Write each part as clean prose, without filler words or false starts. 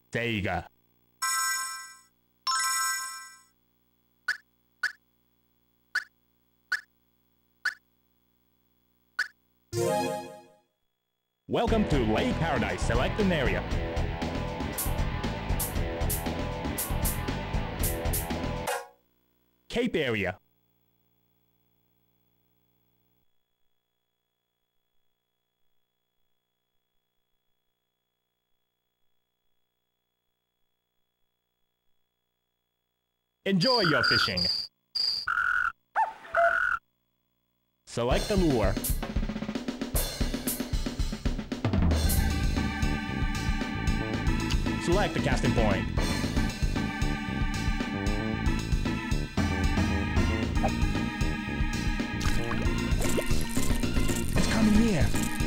Sega. Welcome to Lake Paradise. Select an area. Cape area. Enjoy your fishing. Select the lure. Select the casting point. It's coming near.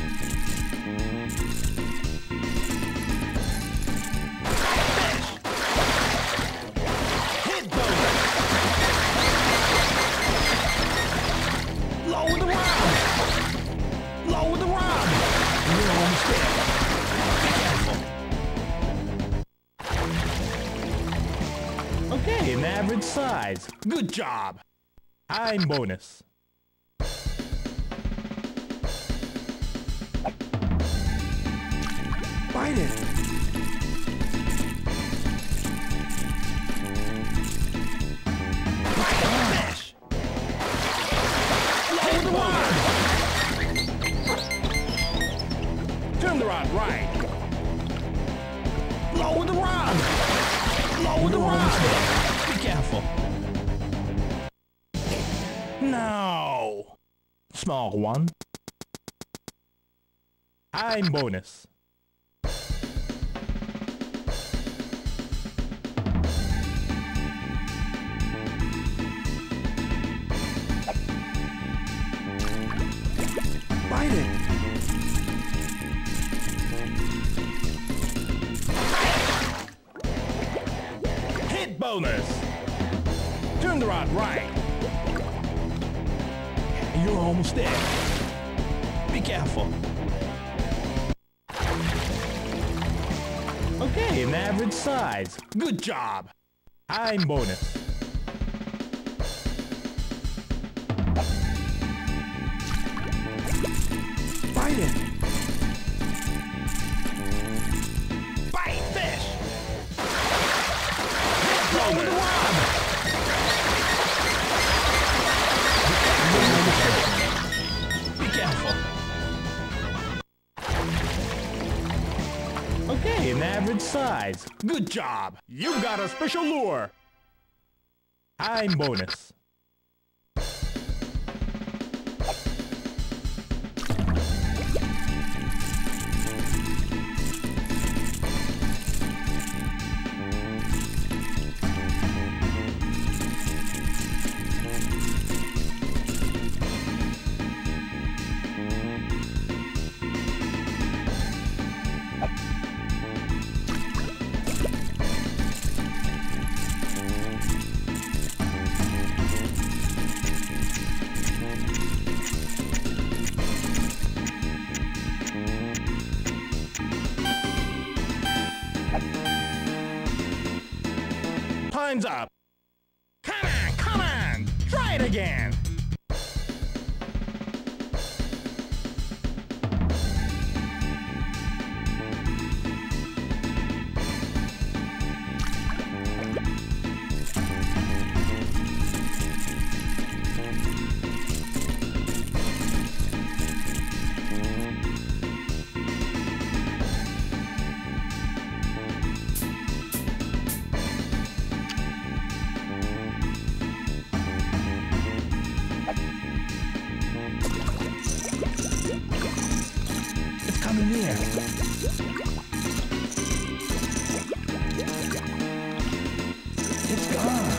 Hit boat. Lower the rod. Lower the rod. You're almost there. Be careful. Okay, an average size. Good job. I'm bonus. Bite it. Fish. Lower the rod. Turn the rod right. Lower the rod. Lower the rod! Be careful. No! Small one. I'm bonus. Bite it! Bonus! Turn the rod right. You're almost there. Be careful. Okay, an average size. Good job. I'm bonus. Bite it. Bite fish. Lower the rod! Be careful. Okay, an average size. Good job. You got a special lure. I'm bonus. Time's up. Come on, try it again. Coming near. It's gone.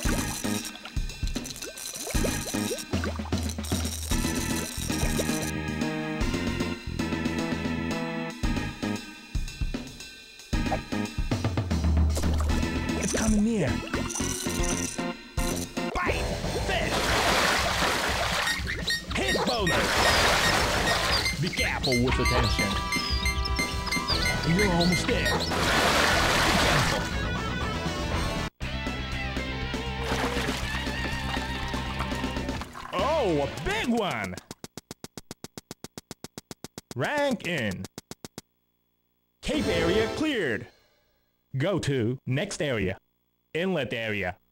It's coming near. Bite! Fish! Hit bonus! Be careful with the tension. You're almost there. Whoa, a big one! Rank in. Cape area cleared. Go to next area. Inlet area.